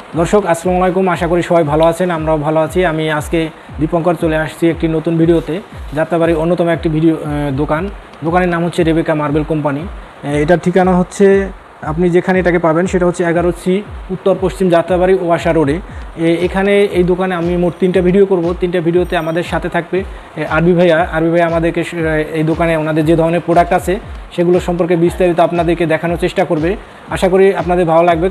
দর্শক আসসালামু আলাইকুম, আশা করি সবাই ভালো আছেন, আমরাও ভালো আছি। আমি আজকে দীপঙ্কর চলে আসছি একটি নতুন ভিডিওতে। যাত্রাবাড়ির অন্যতম একটি দোকানের নাম হচ্ছে রেবেকা মার্বেল কোম্পানি। এটার ঠিকানা হচ্ছে, আপনি যেখানে এটাকে পাবেন সেটা হচ্ছে 11C উত্তর পশ্চিম যাত্রাবাড়ি ওয়াশা রোডে। এখানে এই দোকানে আমি মোট 3টা ভিডিও করব। 3টা ভিডিওতে আমাদের সাথে থাকবে আরবি ভাইয়া আমাদেরকে এই দোকানে ওনাদের যে ধরনের প্রোডাক্ট আছে সেগুলো সম্পর্কে বিস্তারিত আপনাদেরকে দেখানোর চেষ্টা করবে। আশা করি আপনাদের ভালো লাগবে।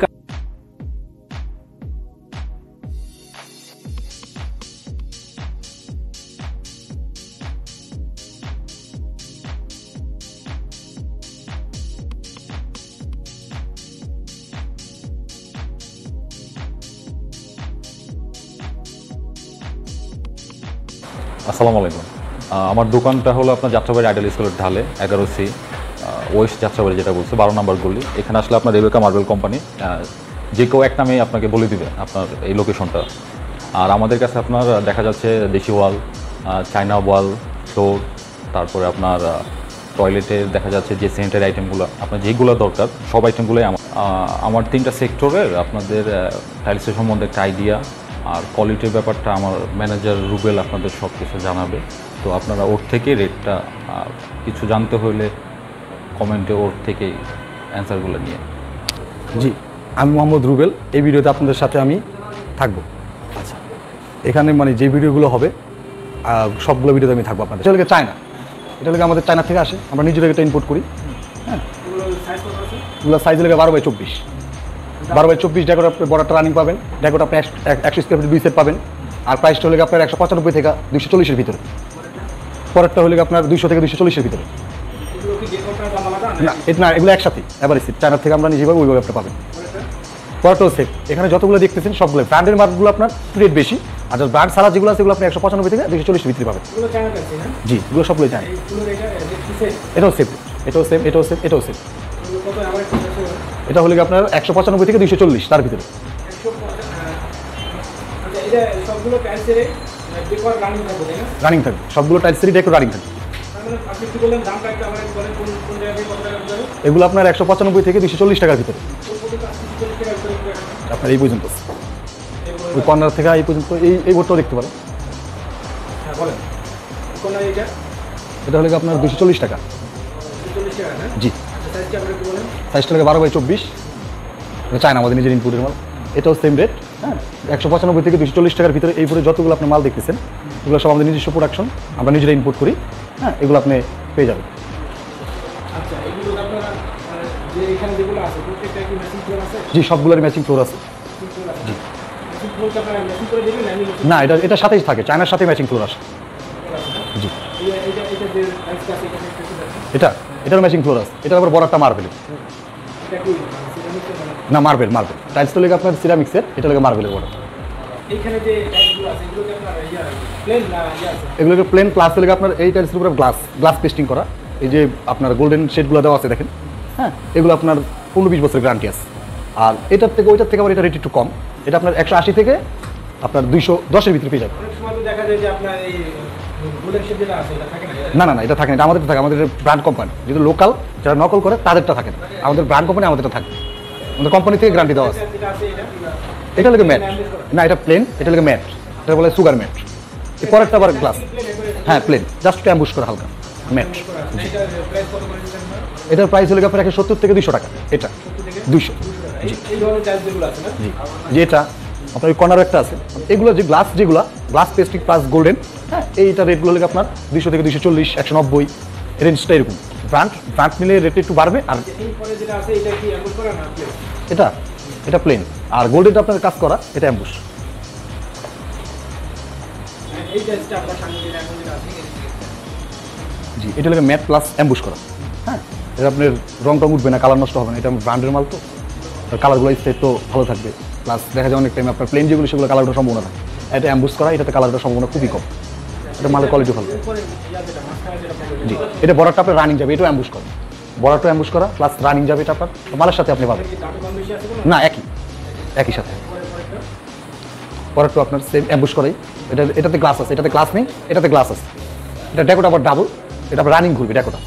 আসসালামু আলাইকুম। আমার দোকানটা হলো আপনার যাত্রাবাড়ি আইডিয়াল স্কুলের ঢালে 11C ওয়েস্ট যাত্রাবাড়ি, যেটা বলছে 12 নম্বর গলি। এখানে আসলে আপনার রেবেকা মার্বেল কোম্পানি, যে কেউ এক নামেই আপনাকে বলে দিবে আপনার এই লোকেশনটা। আর আমাদের কাছে আপনার দেখা যাচ্ছে দেশি ওয়াল, চায়না ওয়াল, ফ্লোর, তারপরে আপনার টয়লেটের দেখা যাচ্ছে যে সেন্টার আইটেমগুলো আপনার যেগুলো দরকার সব আইটেমগুলোই আমার 3টা সেক্টরের আপনাদের টাইলসের সম্বন্ধে একটা আইডিয়া আর কোয়ালিটির ব্যাপারটা আমার ম্যানেজার রুবেল আপনাদের সব কিছু জানাবে। তো আপনারা ওর থেকে রেটটা কিছু জানতে হলে কমেন্টে ওর থেকেই অ্যান্সারগুলো নিয়ে। জি, আমি মোহাম্মদ রুবেল। এই ভিডিওতে আপনাদের সাথে আমি থাকবো। আচ্ছা, এখানে মানে যে ভিডিওগুলো হবে সবগুলো ভিডিওতে আমি থাকবো আপনাদের। এটা চায়না, এটা হলে আমাদের চায়না থেকে আসে, আমরা নিজেরা এটা ইম্পোর্ট করি। হ্যাঁ, এগুলো সাইজ লেগে 12x24। 12x24 ডেকোর আপনি বড়টা রানিং পাবেন। ডেকোর আপনি 100 স্কোয়ার ফিট 2 সেট পাবেন। আর প্রাইসটা হলে আপনার 195 থেকে 240-এর ভিতরে। পরেরটা হলে আপনার 200 থেকে 240-এর ভিতরে। না, এটা না, এগুলো একসাথে এবার সিট চায়না থেকে আমরা নিজেভাবে ওইভাবে আপনি পাবেন। পরেরটাও সেট। এখানে যতগুলো দেখতেছেন সবগুলো ব্র্যান্ডের মার্কগুলো আপনার রেট বেশি, আর ব্র্যান্ড ছাড়া যেগুলো আছে এগুলো আপনি 195 থেকে 240-এর ভিতরে পাবেন। জি, এগুলো সবগুলোই চায়না। এটাও সেম, এটাও সেম, এটাও সেম, এটাও সেম। এটা হলে আপনার 195 থেকে 240 তার ভিতরে। রানিং থাকবে সবগুলো টাইলসেরই ডেকোর রানিং থাকবে। এগুলো আপনার 195 থেকে 240 টাকার ভিতরে আপনার এই পর্যন্ত। ওই কর্নার থেকে এই পর্যন্ত এই বোর্ডটাও দেখতে পারেন। এটা হলে আপনার 240 টাকা। জি, সাইজটা লাগে 12x24। চায়না, আমাদের নিজের ইনপুটের মাল। এটাও সেম রেট। হ্যাঁ, 195 থেকে 240 টাকার ভিতরে এই পরে যতগুলো আপনি মাল দেখতেছেন এগুলো সব আমাদের নিজস্ব প্রোডাকশন, আমরা নিজেরা ইম্পোর্ট করি। হ্যাঁ, এগুলো আপনি পেয়ে যাবেন। জি, সবগুলোর ম্যাচিং ফ্লোর আছে। জি, না, এটার সাথেই থাকে, চায়নার সাথে ম্যাচিং ফ্লোর আসে। জি, এটার ম্যাচিং ফ্লোর আছে। এটার আবার বড় একটা মার্বেল। না, মার্বেল টাইলস তো লেগে আপনার সিরামিক্সের, এটা লেগে মার্বেলের বড়। এগুলোকে প্লেন প্লাস লেগে আপনার এই টাইলসের উপরে গ্লাস পেস্টিং করা। এই যে আপনার গোল্ডেন শেডগুলো দেওয়া আছে দেখেন। হ্যাঁ, এগুলো আপনার 15-20 বছরের গ্যারান্টি আছে। আর ওইটার থেকে আবার এটা রেট একটু কম। এটা আপনার 180 থেকে আপনার 210-এর ভিতরে পেয়ে যাবে। না, এটা থাকে না, এটা আমাদের থাকে, আমাদের ব্র্যান্ড কোম্পানি। যদি লোকাল যারা নকল করে তাদেরটা থাকে না, আমাদের ব্র্যান্ড কোম্পানি আমাদেরটা থাকে। আমাদের কোম্পানি থেকে গ্যারান্টি দেওয়া আছে। এটা লাগে ম্যাট, না এটা প্লেন, এটা লাগে ম্যাট, এটা বলে সুগার ম্যাট। এই পরেরটা আবার গ্লাস। হ্যাঁ, প্লেন, জাস্ট অ্যাম্বুশ করা হালকা ম্যাট। এটার প্রাইস হলে আপনার 170 থেকে 200 টাকা। এটা 200। জি, এটা আপনার ওই কর্নার একটা আছে। এগুলো যে গ্লাস পেস্টিং প্লাস গোল্ডেন। হ্যাঁ, এইটা রেটগুলো হলে আপনার 200 থেকে 240, 190 রেঞ্জটা এরকম। ব্র্যান্ড মিলে রেট একটু বাড়বে। আর এটা প্লেন, আর গোল্ডেনটা আপনার কাজ করা, এটা অ্যাম্বুশ। জি, এটা লাগে ম্যাট প্লাস অ্যাম্বুশ করা। হ্যাঁ, এটা আপনার রং উঠবে না, কালার নষ্ট হবে না। এটা ব্র্যান্ডের মাল, তো কালারগুলো স্টেট তো ভালো থাকবে। প্লাস দেখা যায় অনেক টাইম আপনার প্লেন যেগুলো সেগুলো কালার ওঠার সম্ভাবনা থাকে। এটা অ্যাম্বুশ করা, এটাতে কালার ওঠার সম্ভাবনা খুবই কম। এটা মালের কোয়ালিটি ভালো। জি, এটা বড়টা আপনার রানিং যাবে, এটাও অ্যাম্বুশ করা। বড়টা অ্যাম্বুশ করা প্লাস রানিং যাবে, এটা আপনার মালের সাথে আপনি পাবেন না, একই সাথে। পরেরটা আপনার সেম অ্যাম্বুশ করাই। এটাতে গ্লাস আছে, এটাতে গ্লাস নেই, এটাতে গ্লাস আছে। এটা ডেকোটা আবার ডাবল, এটা রানিং ঘুরবে ডেকোটা।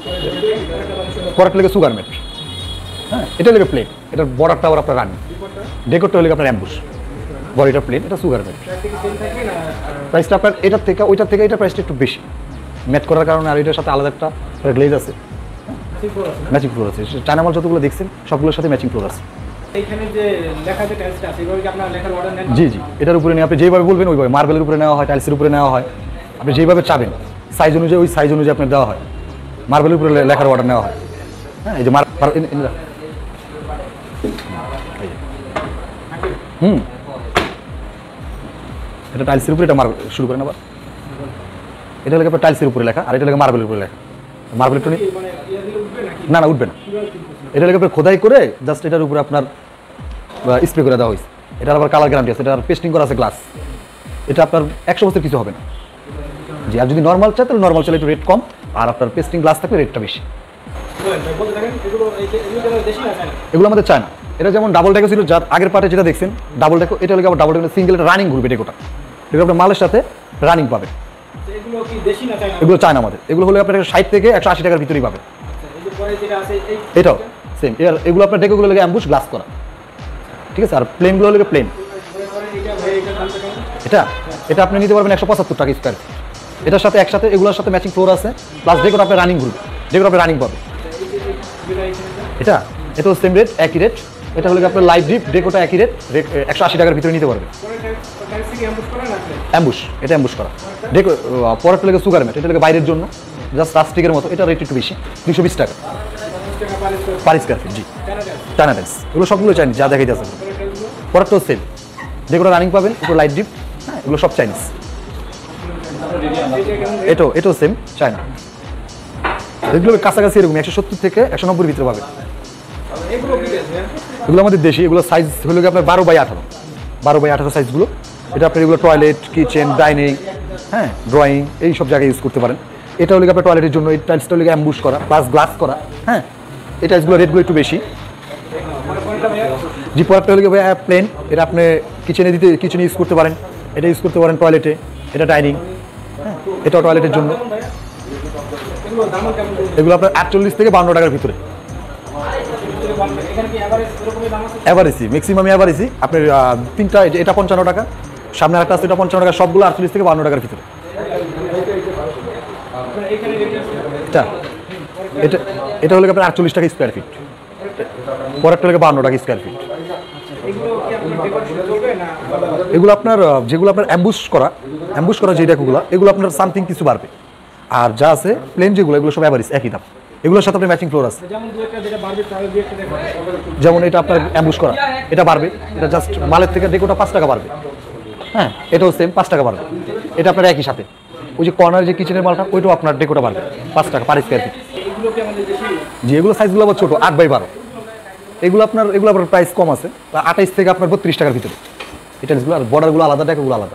পরেরটা লেগে সুগার ম্যাট। হ্যাঁ, এটা লেগে প্লেট, এটার বর্ডারটা আবার আপনার রানিং। ডেকোরটা হলে আপনার অ্যাম্বুশ, বডিটা প্লেন, এটা সুগার ম্যাট। প্রাইসটা আপনার এটার থেকে ওইটার থেকে এটা প্রাইসটা একটু বেশি ম্যাট করার কারণে, আর এটার সাথে আলাদা একটা গ্লেজ আছে, ম্যাচিং ফ্লোর আছে। চায়না মাল যতগুলো দেখছেন সবগুলোর সাথে ম্যাচিং ফ্লোর আছে। এইখানে যে লেখা যে টাইলসটা আছে এগুলো কি আপনারা লেখার অর্ডার নেন? জি জি, এটার উপরে নিয়ে আপনি যেভাবে বলবেন ওইভাবে, মার্বেলের উপরে নেওয়া হয়, টাইলসের উপরে নেওয়া হয়, আপনি যেভাবে চাবেন সাইজ অনুযায়ী, ওই সাইজ অনুযায়ী আপনার দেওয়া হয়। মার্বেলের উপরে লেখার অর্ডার নেওয়া হয়। হ্যাঁ, এই যে এটা টাইলসের উপরে, এটা মার্বেল শুরু করেন আবার। এটা লেখা আপনার টাইলসের উপরে লেখা, আর এটা লেখা মার্বেলের উপরে লেখা। মার্বেল একটু না না উঠবে না, এটা লেখা আপনার খোদাই করে জাস্ট এটার উপরে আপনার স্প্রে করে দেওয়া হয়েছে। এটার আবার কালার গ্যারান্টি আছে, এটার পেস্টিং করা আছে গ্লাস। এটা আপনার 100 বছর কিছু হবে না। জি, আর যদি নর্মাল চাই তাহলে নর্মাল চাইলে একটু রেট কম, আর আপনার পেস্টিং গ্লাস থাকলে রেটটা বেশি। এগুলো আমাদের চায় না। এটা যেমন ডাবল ডেকো ছিল, যার আগের পার্টে যেটা দেখছেন ডাবল ডেকো, এটা হলে আবার ডাবল ডেকো সিঙ্গেল, এটা রানিং ঘুরবে ডেকোটা। এগুলো আপনার মালের সাথে রানিং পাবে। এগুলো চায় না আমাদের। এগুলো হলে আপনার 60 থেকে 180 টাকার ভিতরেই পাবে। এটাও সেম। এগুলো আপনার ডেকোগুলো লেগে অ্যাম্বুশ গ্লাস করা, ঠিক আছে। আর প্লেনগুলো লেগে প্লেন। এটা এটা আপনি নিতে পারবেন 175 টাকা স্কোয়ার। এটার সাথে একসাথে এগুলোর সাথে ম্যাচিং ফ্লোর আছে, প্লাস ডেকোর আপনার রানিং ঘুরবে, ডেকোর আপনার রানিং পাবে। এটাও সেম রেট, একই রেট। এটা হলে আপনার লাইভ ডিপ, ডেকোটা একই রেট, 180 টাকার ভিতরে নিতে পারবে। অ্যাম্বুশ, এটা অ্যাম্বুশ করা। ডেকো পরেরটা লেগে সুগার ম্যাট, এটা লেগে বাইরের জন্য জাস্ট রাস্টিকের মতো। এটা রেট একটু বেশি, 220 টাকা পার স্কোয়ার ফিট। জি, চায়না টাইলস এগুলো সবগুলো চাইনিজ, যা দেখাইতে আছে। পরেরটাও সেম, ডেকোটা রানিং পাবেন, উপরে লাইট ডিপ। হ্যাঁ, এগুলো সব চাইনিজ। এটাও সেম চায়না। এগুলো কাছাকাছি এরকম 170 থেকে 190 ভিতরে পাবে। এগুলো আমাদের দেশি। এগুলো সাইজ হলো আপনার 12x18 সাইজগুলো। এটা আপনার এগুলো টয়লেট, কিচেন, ডাইনিং, হ্যাঁ, ড্রয়িং, এই সব জায়গায় ইউজ করতে পারেন। এটা হলে আপনার টয়লেটের জন্য। এই টাইলসটা হলে অ্যাম্বুশ করা প্লাস গ্লাস করা। হ্যাঁ, এই টাইলসগুলো রেটগুলো একটু বেশি। জি, পরেরটা হলে প্লেন। এটা আপনি কিচেনে ইউজ করতে পারেন, এটা ইউজ করতে পারেন টয়লেটে, এটা ডাইনিং। হ্যাঁ, এটাও টয়লেটের জন্য। এগুলো আপনার 48 থেকে 52 টাকার ভিতরে। এভারেজই, ম্যাক্সিমাম এভারেজই। আপনার তিনটা, এটা 55 টাকা, সামনে একটা আছে এটা 55 টাকা, সবগুলো 48 থেকে 52 টাকার ভিতরে। এটা হলে আপনার 48 টাকা স্কোয়ার ফিট। পরেরটা হলে 52 টাকা স্কোয়ার ফিট। এগুলো আপনার যেগুলো আপনার অ্যাম্বুশ করা যে ডেকোগুলো, এগুলো আপনার সামথিং কিছু বাড়বে। আর যা আছে প্লেন যেগুলো, এগুলো সব এভারেজ, একই দাম। এগুলোর সাথে আপনার ম্যাচিং ফ্লোর আছে। যেমন এটা আপনার অ্যাম্বুশ করা, এটা বাড়বে। এটা জাস্ট মালের থেকে ডেকোটা 5 টাকা বাড়বে। হ্যাঁ, এটাও সেম 5 টাকা বাড়বে। এটা আপনার একই সাথে ওই যে কর্নার যে কিচেনের মালটা, ওইটাও আপনার ডেকোটা বাড়বে 5 টাকা পার স্কোয়ার ফিট। জি, এগুলো সাইজগুলো আবার ছোটো, 8x12। এগুলো আপনার প্রাইস কম আছে, 28 থেকে আপনার 32 টাকার ভিতরে। এটা আর বর্ডারগুলো আলাদা, ডেকোগুলো আলাদা।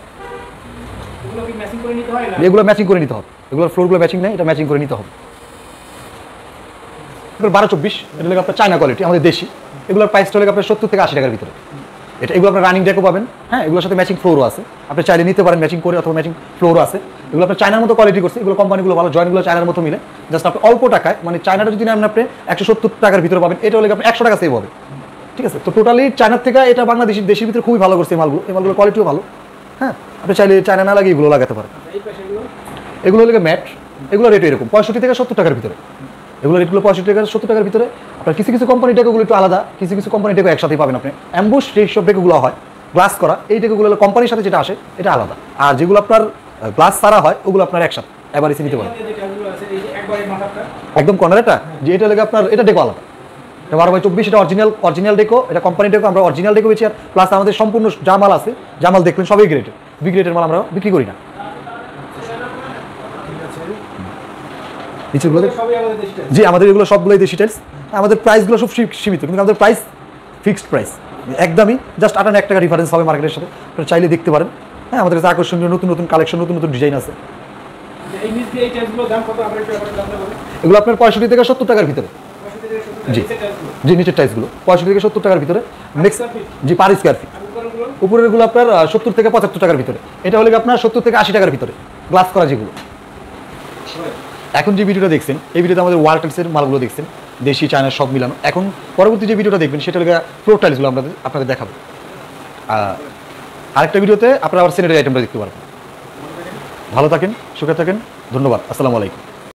এগুলো ম্যাচিং করে নিতে হবে। এগুলোর ফ্লোরগুলো ম্যাচিং নেই, এটা ম্যাচিং করে নিতে হবে। 12-24, এটা হলো আপনার চায়না কোয়ালিটি, আমাদের দেশি। এগুলোর প্রাইসটা হলো আপনার 70 থেকে 80 টাকার ভিতরে। এগুলো আপনার রানিং ডেকো পাবেন। হ্যাঁ, এগুলোর সাথে ম্যাচিং ফ্লোরও আছে, আপনি চাইলে নিতে পারেন ম্যাচিং করে, অথবা ম্যাচিং ফ্লোরও আছে। এগুলো আপনার চায়নার মতো কোয়ালিটি করছে। এগুলো কোম্পানিগুলো ভালো, জয়েন্টগুলো চায়নার মতো মিলে। জাস্ট আপনি অল্প টাকায়, মানে চায়নাটা যদি আপনি 170 টাকার ভিতরে পাবেন, এটা হলে আপনি 100 টাকা সেভ হবে। ঠিক আছে, তো টোটালি চায়নার থেকে এটা বাংলাদেশের দেশের ভিতরে খুবই ভালো করছে এই মালগুলো কোয়ালিটিও ভালো। হ্যাঁ, আপনি চাইলে চায়না না লাগে এগুলো লাগাতে পারেন। এগুলো হলে ম্যাট, এগুলো রেট এরকম 65 থেকে 70 টাকার ভিতরে। এগুলো রেটগুলো 65 থেকে 70 টাকার ভিতরে। আপনার কিছু কোম্পানি ডেকোগুলো একটু আলাদা, কিছু কোম্পানি ডেকো একসাথেই পাবেন আপনি। অ্যাম্বুশ যেসব ডেকোগুলো হয় গ্লাস করা, এই ডেকোগুলো হলো কোম্পানির সাথে যেটা আসে এটা আলাদা। আর যেগুলো আপনার গ্লাস ছাড়া হয় ওগুলো আপনার একসাথে এভারেজে নিতে পারেন। একদম কর্নার যে এটা লেগে আপনার এটা ডেকো আলাদা। 12x24, এটা অরিজিনাল ডেকো, এটা কোম্পানি ডেকো। আমরা অরিজিনাল ডেকো বেশি, আর প্লাস আমাদের সম্পূর্ণ জামাল আছে, জামাল দেখলেন সবই গ্রেডের, বি গ্রেডের মাল আমরা বিক্রি করি না। জি, আমাদের এগুলো সবগুলোই দেশি টাইলস। আমাদের প্রাইসগুলো সব সীমিত, কিন্তু আমাদের প্রাইস ফিক্সড প্রাইস, একদমই জাস্ট 58 টাকা ডিফারেন্স হবে মার্কেটের সাথে। আপনারা চাইলে দেখতে পারেন। হ্যাঁ, আমাদের কাছে আকর্ষণীয় নতুন কালেকশন, নতুন ডিজাইন আছে। এগুলো আপনার 65 থেকে 70 টাকার ভিতরে। জি, নিচের টাইলসগুলো 65 থেকে 70 টাকার ভিতরে। নেক্সট, জি, পার স্কোয়ার ফিট। উপরেরগুলো আপনার 70 থেকে 75 টাকার ভিতরে। এটা হলে আপনার 70 থেকে 80 টাকার ভিতরে গ্লাস করা যেগুলো। এখন যে ভিডিওটা দেখছেন, এই ভিডিওতে আমাদের ওয়াল টাইলসের মালগুলো দেখছেন, দেশি চায়না সব মিলানো। এখন পরবর্তী যে ভিডিওটা দেখবেন সেটা হলো ফ্লোর টাইলসগুলো আপনাদের দেখাবো। আরেকটা ভিডিওতে আপনারা আবার স্যানিটারি আইটেমটা দেখতে পারবেন। ভালো থাকেন, সুখে থাকেন, ধন্যবাদ, আসসালামু আলাইকুম।